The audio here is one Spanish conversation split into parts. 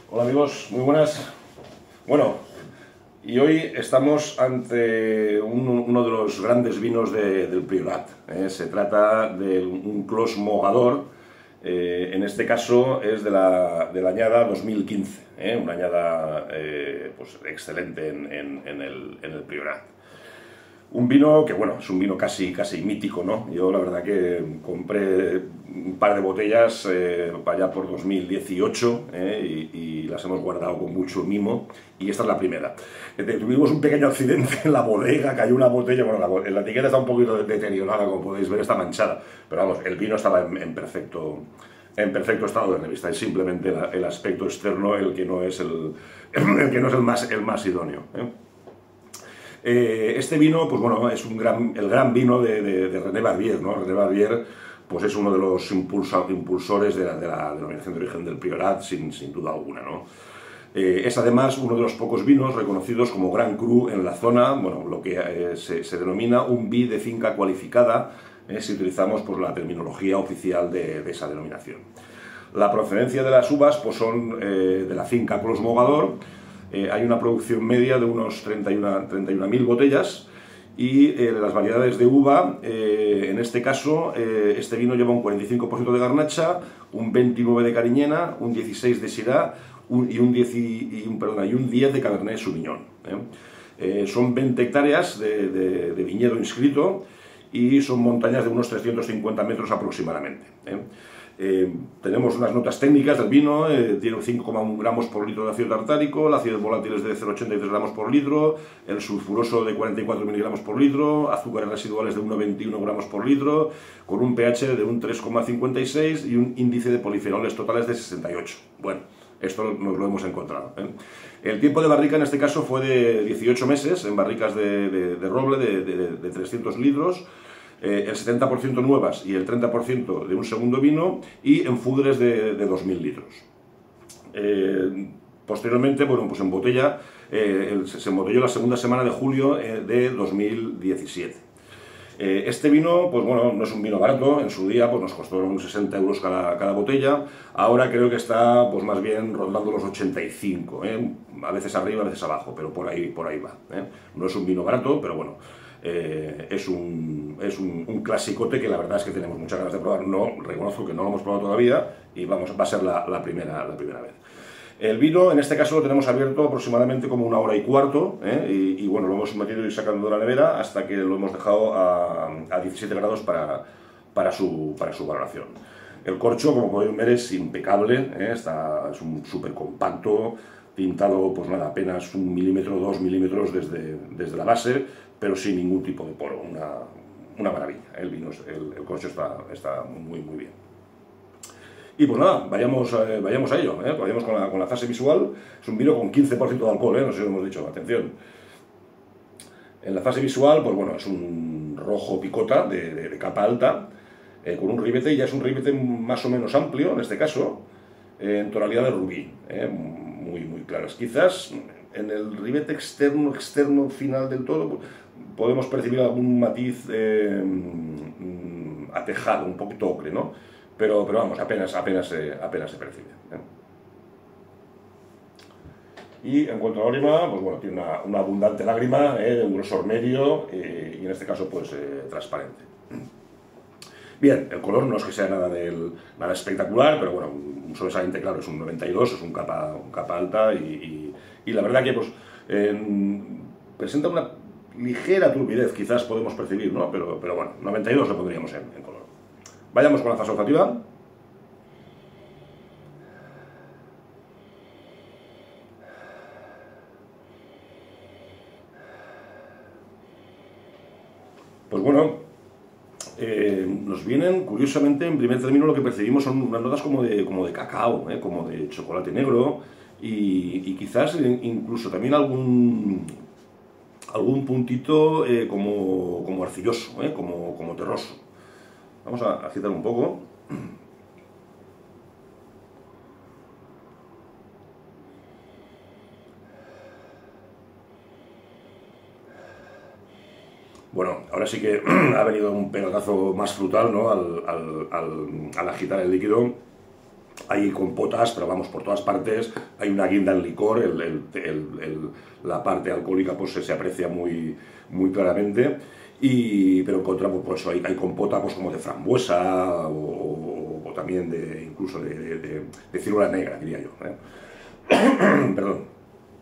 Hola amigos, muy buenas. Bueno, y hoy estamos ante uno de los grandes vinos del Priorat. Se trata de un Clos Mogador, en este caso es de la añada 2015, una añada pues excelente en el Priorat. Un vino que, bueno, es un vino casi mítico, ¿no? Yo la verdad que compré un par de botellas para allá por 2018 y las hemos guardado con mucho mimo, y esta es la primera. Tuvimos un pequeño accidente en la bodega, cayó una botella, bueno, la etiqueta está un poquito deteriorada, como podéis ver, está manchada, pero vamos, el vino estaba en perfecto estado de revista, es simplemente el aspecto externo el que no es el más idóneo. Este vino, pues bueno, es el gran vino de René Barbier, ¿no? René Barbier, pues es uno de los impulsores de la denominación de origen del Priorat, sin duda alguna, ¿no? Es además uno de los pocos vinos reconocidos como Gran Cru en la zona, bueno, lo que se denomina un vi de finca cualificada, si utilizamos pues la terminología oficial de esa denominación. La procedencia de las uvas pues son de la finca Clos Mogador. Hay una producción media de unos 31.000 botellas, y las variedades de uva, en este caso, este vino lleva un 45% de garnacha, un 29% de cariñena, un 16% de syrah y un 10% de cabernet sauvignon. Son 20 hectáreas de viñedo inscrito y son montañas de unos 350 metros aproximadamente. Tenemos unas notas técnicas del vino, tiene 5,1 gramos por litro de ácido tartárico, el ácido volátil es de 0,83 gramos por litro, el sulfuroso de 44 miligramos por litro, azúcares residuales de 1,21 gramos por litro, con un pH de un 3,56 y un índice de polifenoles totales de 68. Bueno, esto nos lo hemos encontrado. El tiempo de barrica en este caso fue de 18 meses, en barricas de roble de 300 litros, el 70% nuevas y el 30% de un segundo vino, y en fudres de 2.000 litros. Posteriormente, bueno, pues en botella, se embotelló la segunda semana de julio de 2017. Este vino, pues bueno, no es un vino barato, en su día pues nos costó unos 60 euros cada botella, ahora creo que está pues más bien rondando los 85, a veces arriba, a veces abajo, pero por ahí va. No es un vino barato, pero bueno, es un clasicote que la verdad es que tenemos muchas ganas de probar. No, reconozco que no lo hemos probado todavía y va a ser la primera vez. El vino, en este caso, lo tenemos abierto aproximadamente como 1 hora y cuarto, y bueno, lo hemos metido y sacando de la nevera hasta que lo hemos dejado a 17 grados para su valoración. El corcho, como podéis ver, es impecable, es un súper compacto, pintado, pues nada, apenas 1 milímetro, 2 milímetros desde la base, pero sin ningún tipo de poro, una maravilla. El vino, el corcho está muy bien. Y pues nada, vayamos a ello, vayamos con la fase visual. Es un vino con 15% de alcohol, no sé si lo hemos dicho, atención. En la fase visual, pues bueno, es un rojo picota de capa alta, con un ribete, y ya es un ribete más o menos amplio, en este caso, en tonalidad de rubí, muy claras. Quizás en el ribete externo final del todo, podemos percibir algún matiz atejado, un poquito ocre, ¿no? Pero vamos, apenas se percibe. Y en cuanto a la lágrima, pues bueno, tiene una abundante lágrima de un grosor medio, y en este caso pues transparente. Bien, el color no es que sea nada espectacular, pero bueno, un sobresaliente claro, es un 92, es un capa alta, y la verdad que pues presenta una ligera turbidez, quizás podemos percibir, ¿no? Pero bueno, 92 lo pondríamos en color. Vayamos con la fase olfativa. Pues bueno, nos vienen, curiosamente, en primer término lo que percibimos son unas notas como de cacao, como de chocolate negro, y quizás incluso también algún puntito como arcilloso, como terroso. Vamos a agitar un poco. Bueno, ahora sí que ha venido un pelotazo más frutal, ¿no? Al agitar el líquido. hay compotas, pero vamos, por todas partes hay una guinda en licor, la parte alcohólica pues se aprecia muy, muy claramente, pero encontramos, pues hay compota pues como de frambuesa o también incluso de ciruela negra, diría yo, ¿eh? Perdón.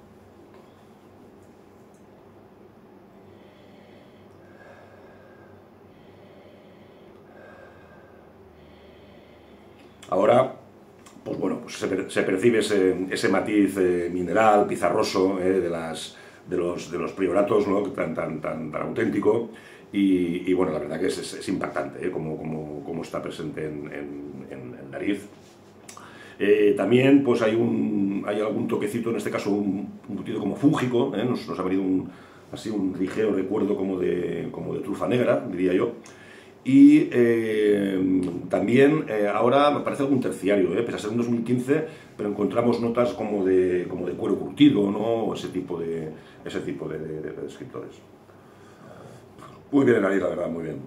Ahora, pues bueno, pues se percibe ese matiz mineral, pizarroso, de los prioratos, ¿no? tan auténtico. Y bueno, la verdad que es impactante, como está presente en Nariz. También pues hay algún toquecito, en este caso un poquito como fúngico, nos ha venido así un ligero recuerdo como de trufa negra, diría yo. Y también ahora me parece algún terciario, pese a ser en 2015, pero encontramos notas como de cuero curtido, ¿no? Ese tipo de descriptores. Muy bien, Nariz, la verdad, muy bien.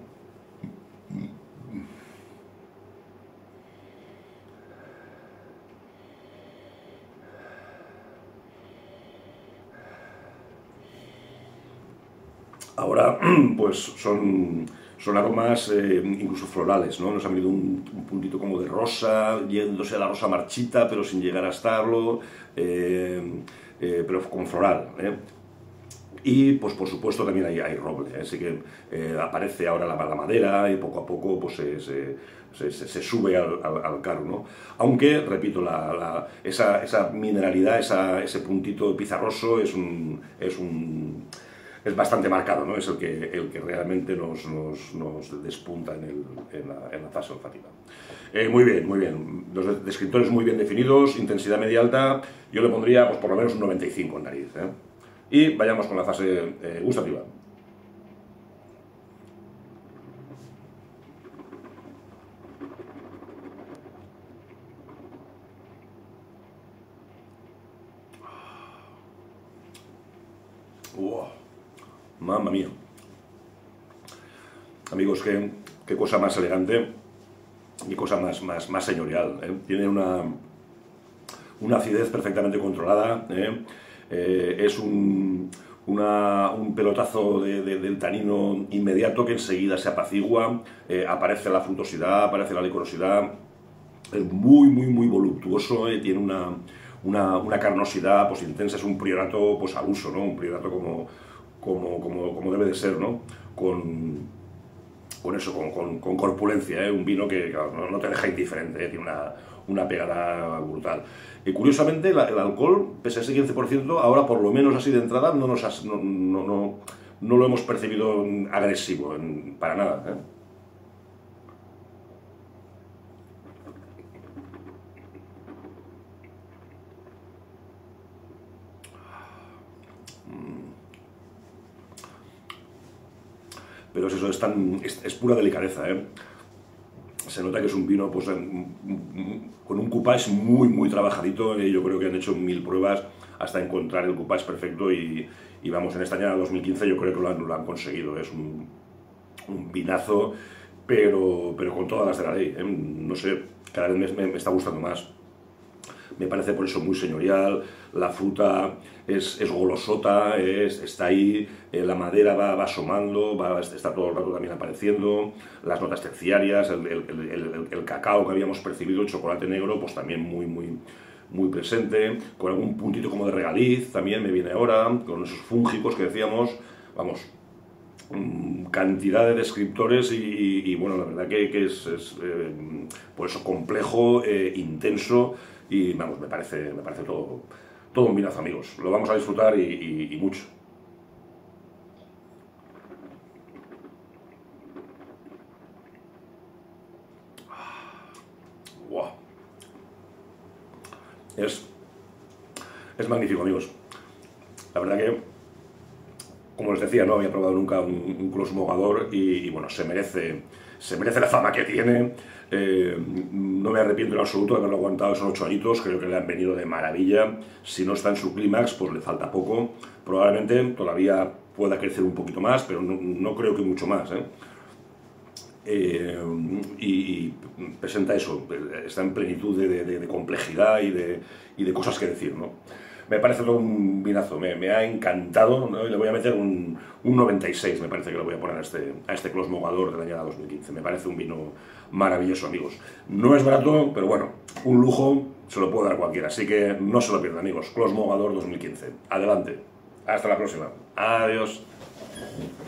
Ahora, pues son aromas incluso florales, ¿no? Nos ha venido un puntito como de rosa, yéndose a la rosa marchita, pero sin llegar a estarlo, pero como floral, ¿eh? Y, pues por supuesto, también hay roble, ¿eh? Así que aparece ahora la madera y poco a poco pues, se sube al carro, ¿no? Aunque, repito, esa mineralidad, ese puntito pizarroso es bastante marcado, ¿no? Es el que realmente nos despunta en la fase olfativa. Muy bien, muy bien. Los descriptores muy bien definidos, intensidad media alta, yo le pondría pues, por lo menos un 95 en Nariz, ¿eh? Y vayamos con la fase gustativa. ¡Wow! ¡Mamma mía! Amigos, qué cosa más elegante y cosa más señorial, ¿eh? Tiene una acidez perfectamente controlada, ¿eh? Es un pelotazo del tanino inmediato que enseguida se apacigua, aparece la frutosidad, aparece la licorosidad, es muy voluptuoso, tiene una carnosidad pues, intensa, es un priorato pues, al uso, ¿no? Un priorato como debe de ser, ¿no? Con eso, con corpulencia, un vino que claro, no te deja indiferente, tiene una pegada brutal. Y curiosamente, el alcohol, pese a ese 15%, ahora por lo menos así de entrada no lo hemos percibido agresivo, para nada, ¿eh? Pero es eso, es pura delicadeza, ¿eh? Se nota que es un vino pues, con un coupage muy trabajadito, yo creo que han hecho 1000 pruebas hasta encontrar el coupage perfecto y vamos, en esta añada 2015 yo creo que lo han conseguido, es un vinazo, pero con todas las de la ley, ¿eh? No sé, cada vez me está gustando más. Me parece por eso muy señorial, la fruta es golosota, está ahí, la madera va asomando, está todo el rato también apareciendo, las notas terciarias, el cacao que habíamos percibido, el chocolate negro, pues también muy presente, con algún puntito como de regaliz, también me viene ahora, con esos fúngicos que decíamos, vamos, cantidad de descriptores y bueno, la verdad que es por eso complejo, intenso y vamos, me parece todo un vinazo, amigos. Lo vamos a disfrutar y mucho. Wow. Es magnífico, amigos. La verdad que, como les decía, no había probado nunca un closmogador y bueno, se merece la fama que tiene. No me arrepiento en absoluto de haberlo aguantado esos 8 añitos, creo que le han venido de maravilla. Si no está en su clímax, pues le falta poco. Probablemente todavía pueda crecer un poquito más, pero no creo que mucho más, ¿eh? y presenta eso, está en plenitud de complejidad y de cosas que decir, ¿no? Me parece todo un vinazo, me ha encantado, ¿no? Y le voy a meter un 96, me parece que le voy a poner a este Clos Mogador del año 2015. Me parece un vino maravilloso, amigos. No es barato, pero bueno, un lujo se lo puede dar cualquiera, así que no se lo pierdan, amigos. Clos Mogador 2015. Adelante. Hasta la próxima. Adiós.